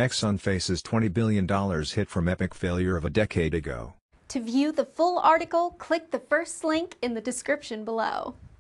Exxon faces $20 billion hit from epic failure of a decade ago. To view the full article, click the first link in the description below.